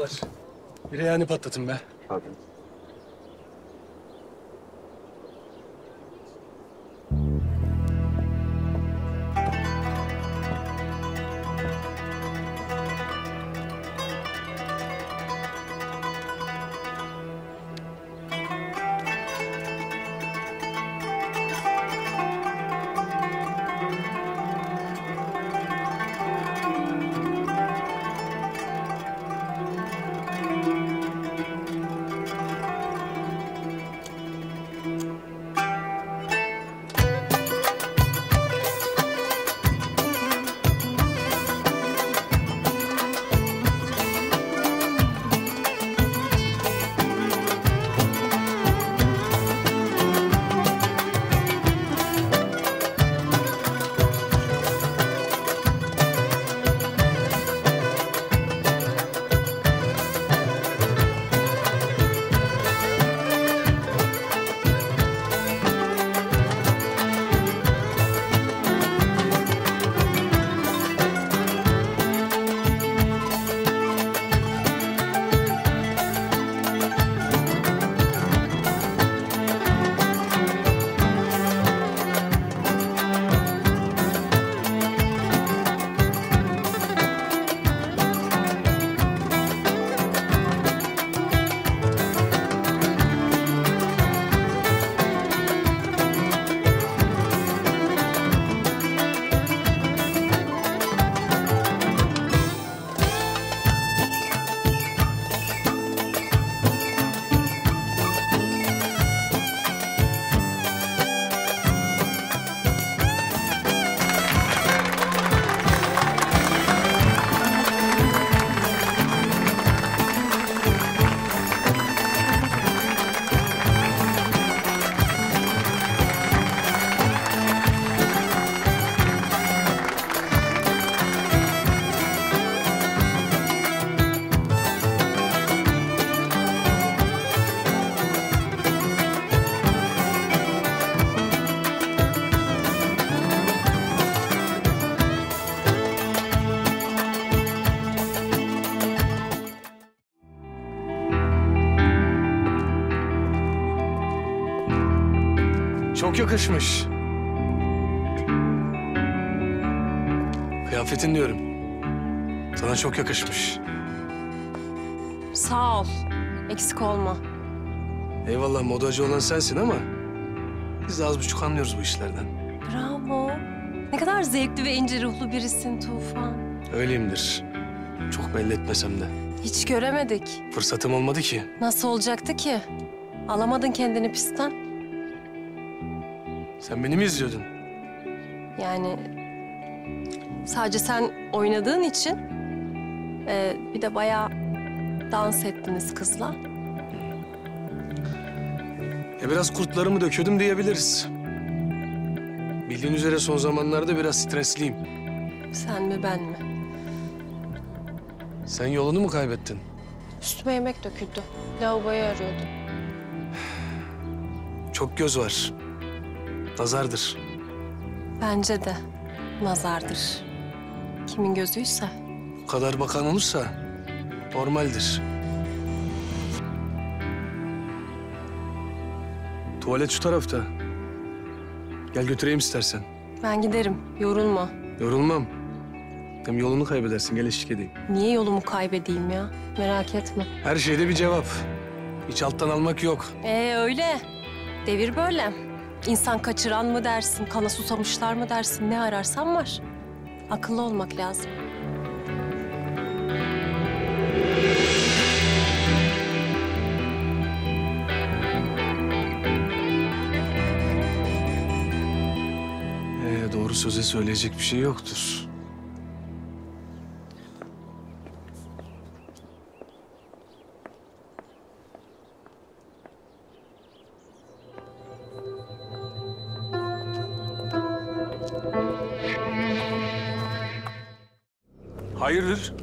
Merhabalar. Bir reyhani patlatın be. Tabii. Çok yakışmış. Kıyafetin diyorum. Sana çok yakışmış. Sağ ol. Eksik olma. Eyvallah, modacı olan sensin ama biz de az buçuk anlıyoruz bu işlerden. Bravo. Ne kadar zevkli ve ince ruhlu birisin Tufan. Öyleyimdir. Çok belli etmesem de. Hiç göremedik. Fırsatım olmadı ki. Nasıl olacaktı ki? Alamadın kendini pistten. Sen beni mi izliyordun? Yani sadece sen oynadığın için bir de bayağı dans ettiniz kızla. Biraz kurtlarımı döküyordum diyebiliriz. Bildiğin üzere son zamanlarda biraz stresliyim. Sen mi ben mi? Sen yolunu mu kaybettin? Üstüme yemek döküldü. Lavaboyu arıyordum. Çok göz var. Nazardır. Bence de nazardır. Kimin gözüyse. Bu kadar bakan olursa normaldir. Tuvalet şu tarafta. Gel götüreyim istersen. Ben giderim. Yorulma. Yorulmam. Hem yolunu kaybedersin. Gel eşlik edeyim. Niye yolumu kaybedeyim ya? Merak etme. Her şeyde bir cevap. Hiç alttan almak yok. Öyle. Devir böyle. İnsan kaçıran mı dersin, kana susamışlar mı dersin, ne ararsan var. Akıllı olmak lazım. Doğru söze söyleyecek bir şey yoktur. Hayırdır?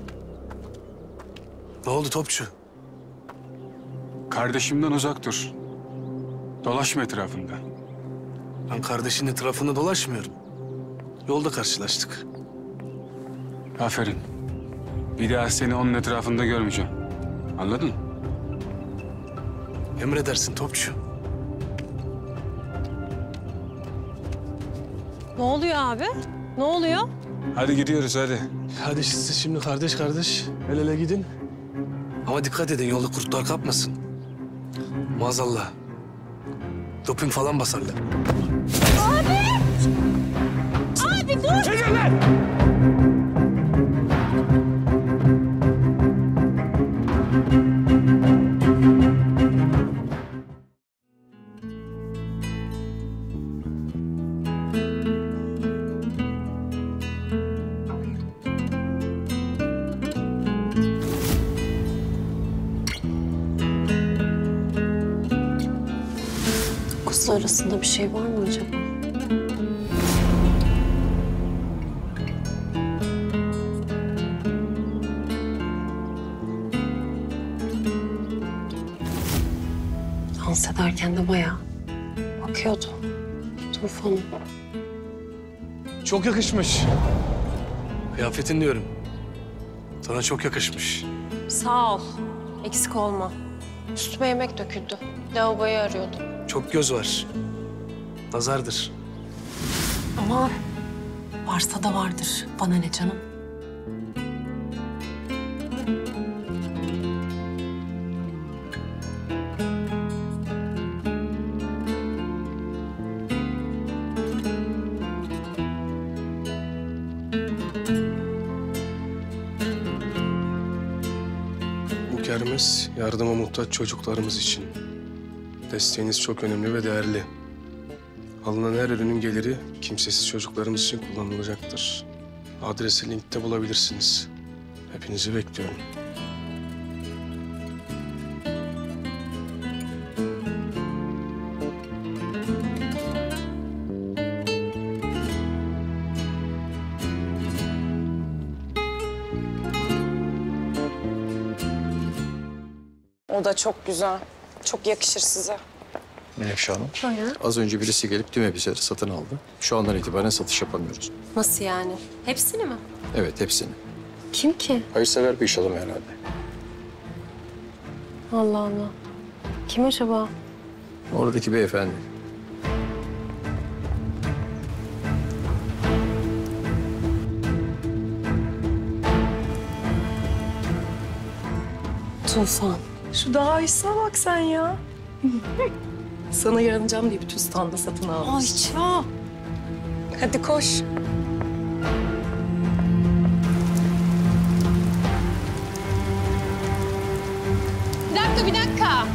Ne oldu topçu? Kardeşimden uzak dur. Dolaşma etrafında. Ben kardeşinin etrafında dolaşmıyorum. Yolda karşılaştık. Aferin. Bir daha seni onun etrafında görmeyeceğim. Anladın mı? Emredersin topçu. Ne oluyor abi? Ne oluyor? Hadi gidiyoruz hadi. Hadi siz şimdi kardeş kardeş el ele gidin. Ama dikkat edin yolda kurtlar kapmasın. Maazallah. Doping falan basarlar. Abi dur! Kızlar arasında bir şey var mı acaba? Dans ederken de bayağı bakıyordu Tufan'a. Çok yakışmış. Kıyafetin diyorum. Sana çok yakışmış. Sağ ol. Eksik olma. Üstüme yemek döküldü. Lavaboyu arıyordum. Çok göz var. Nazardır. Ama varsa da vardır. Bana ne canım? Bu kermes yardıma muhtaç çocuklarımız için. Desteğiniz çok önemli ve değerli. Alınan her ürünün geliri kimsesiz çocuklarımız için kullanılacaktır. Adresi linkte bulabilirsiniz. Hepinizi bekliyorum. O da çok güzel. Çok yakışır size. Menekşe Hanım, az önce birisi gelip tüm elbiseleri satın aldı. Şu andan itibaren satış yapamıyoruz. Nasıl yani? Hepsini mi? Evet, hepsini. Kim ki? Hayırsever bir iş adamı herhalde. Allah Allah. Kim acaba? Oradaki beyefendi. Tufan. Şu daha iyisine bak sen ya. Sana yaranacağım diye bütün standa satın aldım. Ayça. Hadi koş. Bir dakika.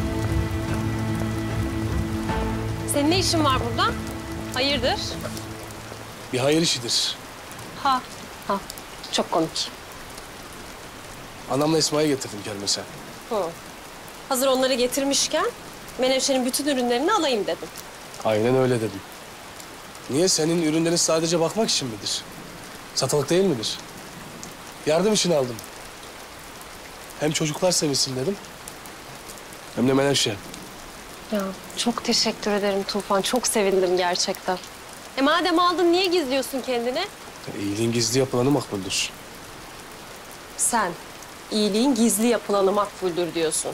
Senin ne işin var burada? Hayırdır? Bir hayır işidir. Ha. Çok komik. Anamla Esma'yı getirdim kermese. Hı. Hazır onları getirmişken Menevşe'nin bütün ürünlerini alayım dedim. Aynen öyle dedim. Niye? Senin ürünlerin sadece bakmak için midir? Satılık değil midir? Yardım için aldım. Hem çocuklar sevinsin dedim. Hem de Menevşe. Ya çok teşekkür ederim Tufan. Çok sevindim gerçekten. Madem aldın niye gizliyorsun kendini? İyiliğin gizli yapılanı makbuldür. Sen iyiliğin gizli yapılanı makbuldür diyorsun.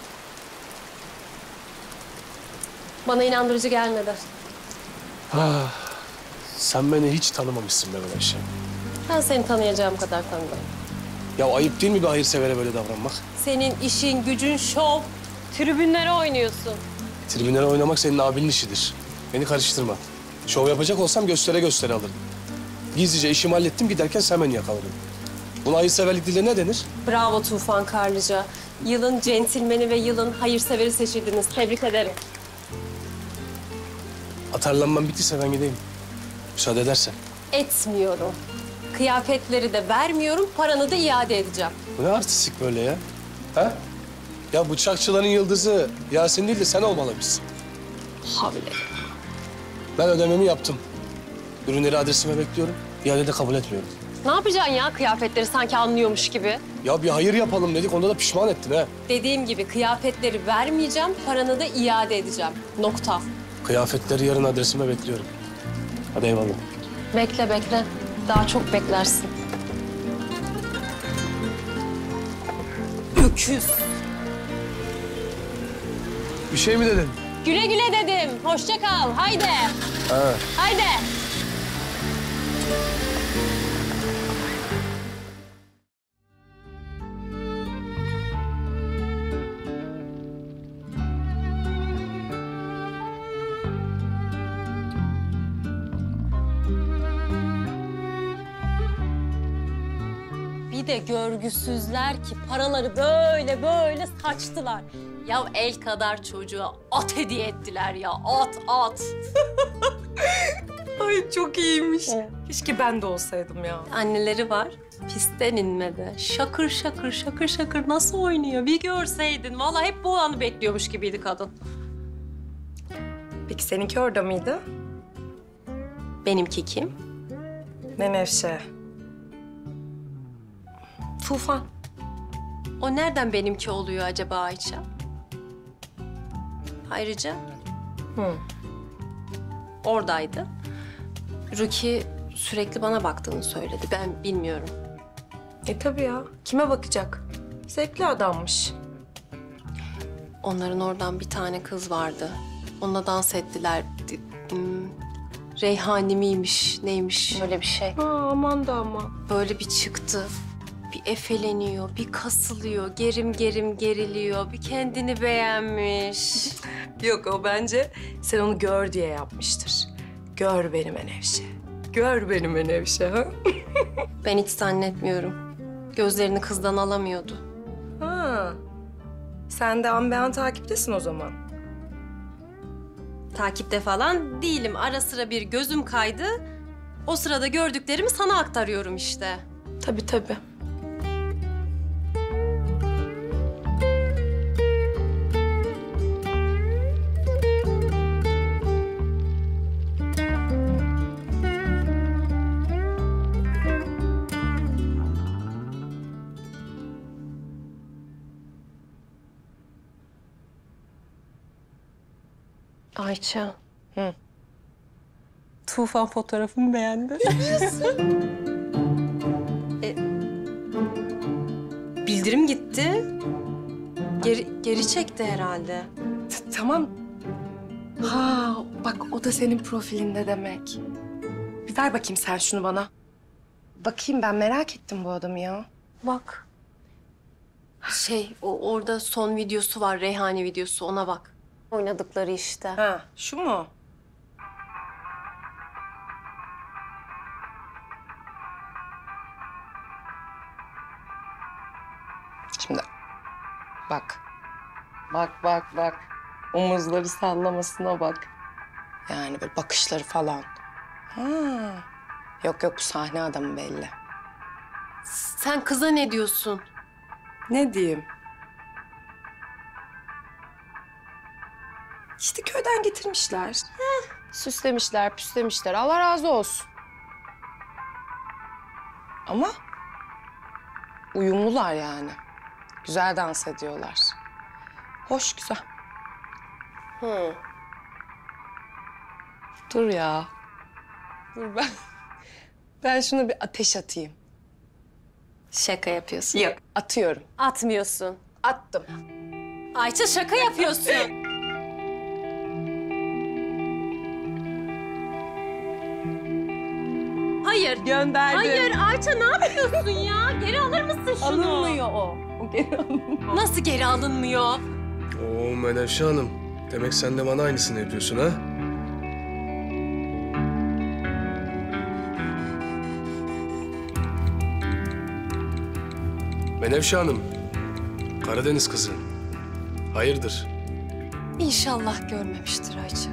Bana inandırıcı gelmedi. Sen beni hiç tanımamışsın be Menevşe. Ben seni tanıyacağım kadar tanıdım. Ya ayıp değil mi bir hayırsevere böyle davranmak? Senin işin, gücün şov. Tribünlere oynuyorsun. Tribünlere oynamak senin abinin işidir. Beni karıştırma. Şov yapacak olsam göstere göstere alırım. Gizlice işimi hallettim, giderken sen beni yakaladın. Buna hayırseverlik diliyle ne denir? Bravo Tufan Karlıca. Yılın centilmeni ve yılın hayırseveri seçildiniz. Tebrik ederim. Atarlanmam bittiyse ben gideyim. Müsaade edersen. Etmiyorum. Kıyafetleri de vermiyorum, paranı da iade edeceğim. Bu ne artistik böyle ya? Ha? Ya bıçakçıların yıldızı Yasin değil de sen olmalıymışsın. Havle. Ben ödememi yaptım. Ürünleri adresime bekliyorum. İade de kabul etmiyorum. Ne yapacaksın ya kıyafetleri sanki anlıyormuş gibi? Ya bir hayır yapalım dedik, onda da pişman ettin ha. Dediğim gibi kıyafetleri vermeyeceğim, paranı da iade edeceğim. Nokta. Kıyafetleri yarın adresime bekliyorum. Hadi eyvallah. Bekle bekle. Daha çok beklersin. Öküz. Bir şey mi dedin? Güle güle dedim. Hoşça kal. Haydi. Ha. Haydi. Bir de görgüsüzler ki paraları böyle böyle saçtılar. Ya el kadar çocuğa at hediye ettiler ya. At. Ay çok iyiymiş. Keşke ben de olsaydım ya. Anneleri var. Pisten inmedi. Şakır şakır şakır şakır nasıl oynuyor? Bir görseydin. Vallahi hep bu anı bekliyormuş gibiydi kadın. Peki seninki orada mıydı? Benimki kim? Menevşe. Tufan. O nereden benimki oluyor acaba Ayça? Ayrıca oradaydı. Ruki sürekli bana baktığını söyledi. Ben bilmiyorum. Tabii ya. Kime bakacak? Zevkli adammış. Onların oradan bir tane kız vardı. Onunla dans ettiler. Reyhani miymiş, neymiş? Öyle bir şey. Aman da aman. Böyle bir çıktı. Bir efeleniyor, bir kasılıyor, gerim gerim geriliyor. Bir kendini beğenmiş. Yok o bence sen onu gör diye yapmıştır. Gör beni Menevşe. Gör beni Menevşe ha? Ben hiç zannetmiyorum. Gözlerini kızdan alamıyordu. Ha. Sen de an be an takiptesin o zaman. Takipte falan değilim. Ara sıra bir gözüm kaydı. O sırada gördüklerimi sana aktarıyorum işte. Tabii tabii. Ayça. Tufan fotoğrafımı beğendi. Bildirim gitti. Geri çekti herhalde. Tamam. Ha bak o da senin profilinde demek. Bir ver bakayım sen şunu bana. Bakayım ben merak ettim bu adamı ya. Bak. Orada son videosu var, Reyhani videosu. Ona bak. Oynadıkları işte. Ha şu mu? Şimdi bak. Bak. Omuzları sallamasına bak. Yani böyle bakışları falan. Ha. Yok bu sahne adamı belli. Sen kıza ne diyorsun? Ne diyeyim? İşte köyden getirmişler. Süslemişler, püslemişler. Allah razı olsun. Ama uyumlular yani. Güzel dans ediyorlar. Hoş, güzel. Dur ya. Dur ben şuna bir ateş atayım. Şaka yapıyorsun. Yok, atıyorum. Atmıyorsun. Attım. Ayça şaka yapıyorsun. Hayır. Gönderdim. Hayır Ayça ne yapıyorsun ya? Geri alır mısın şunu? Alınmıyor o. O geri alınmıyor. Nasıl geri alınmıyor? Oo Menevşe Hanım. Demek sen de bana aynısını yapıyorsun ha? Menevşe Hanım. Karadeniz kızı. Hayırdır? İnşallah görmemiştir Ayça.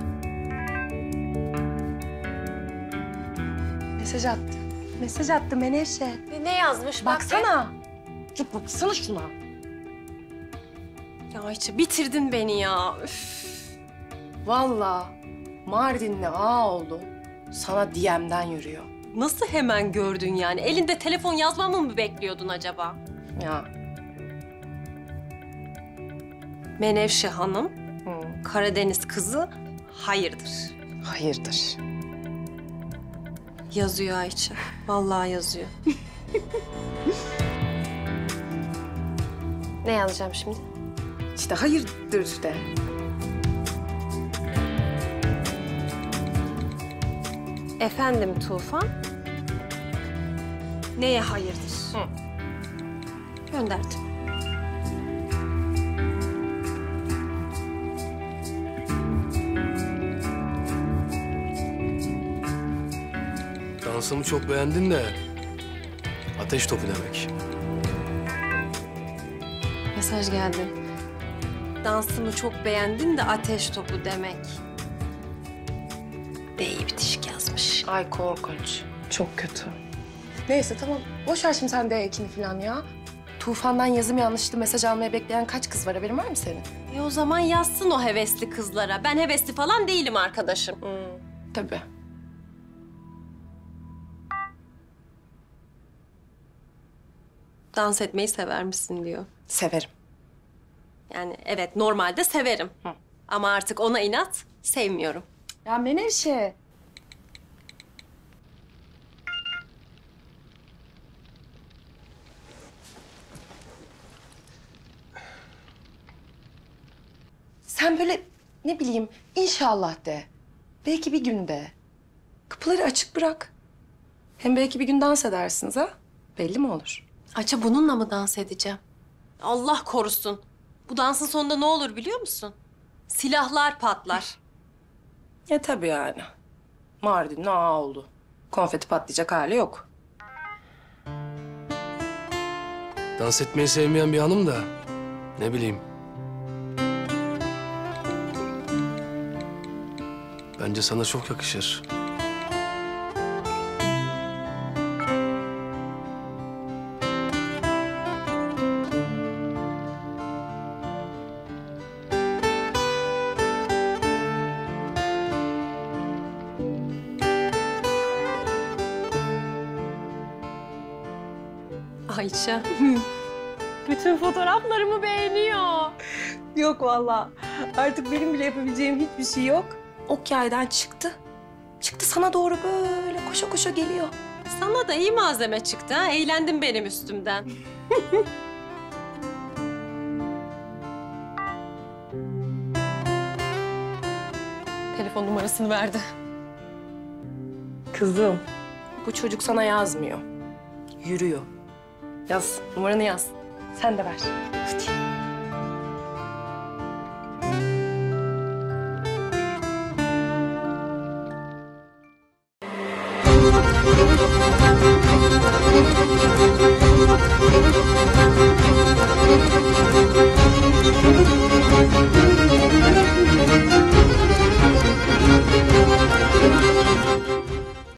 Mesaj attı Menevşe. Ne yazmış? Baksana. Dur baksana şuna. Ya Ayça bitirdin beni ya. Üf. Vallahi Mardinli Ağaoğlu sana DM'den yürüyor. Nasıl hemen gördün yani? Elinde telefon yazmamı mı bekliyordun acaba? Ya. Menevşe Hanım, Karadeniz kızı hayırdır? Hayırdır. Yazıyor Ayça. Vallahi yazıyor. Ne yazacağım şimdi? İşte hayırdır de. Efendim Tufan? Neye hayırdır? Gönderdim. Dansımı çok beğendin de ateş topu demek. Mesaj geldi. Dansımı çok beğendin de ateş topu demek. D'yi bitişik yazmış. Ay korkunç. Çok kötü. Neyse tamam. Boş ver şimdi sen de ekini falan ya. Tufan'dan yazım yanlışlı mesaj almaya bekleyen kaç kız var, haberin var mı senin? O zaman yazsın o hevesli kızlara. Ben hevesli falan değilim arkadaşım. Tabii. Dans etmeyi sever misin diyor. Severim. Yani evet normalde severim. Ama artık ona inat sevmiyorum. Ya Menevşe. Sen böyle ne bileyim inşallah de. Belki bir gün de. Kapıları açık bırak. Hem belki bir gün dans edersiniz ha. Belli mi olur? Ayça bununla mı dans edeceğim? Allah korusun. Bu dansın sonunda ne olur biliyor musun? Silahlar patlar. Ya tabii yani. Mardin'in ağa oldu. Konfeti patlayacak hali yok. Dans etmeyi sevmeyen bir hanım da ne bileyim. Bence sana çok yakışır. Ayça. Bütün fotoğraflarımı beğeniyor. Yok vallahi. Artık benim bile yapabileceğim hiçbir şey yok. Ok yaydan çıktı. Çıktı sana doğru böyle koşa koşa geliyor. Sana da iyi malzeme çıktı ha. Eğlendin benim üstümden. Telefon numarasını verdi. Kızım. Bu çocuk sana yazmıyor. Yürüyor. Yaz. Numaranı yaz. Sen de ver. Hadi.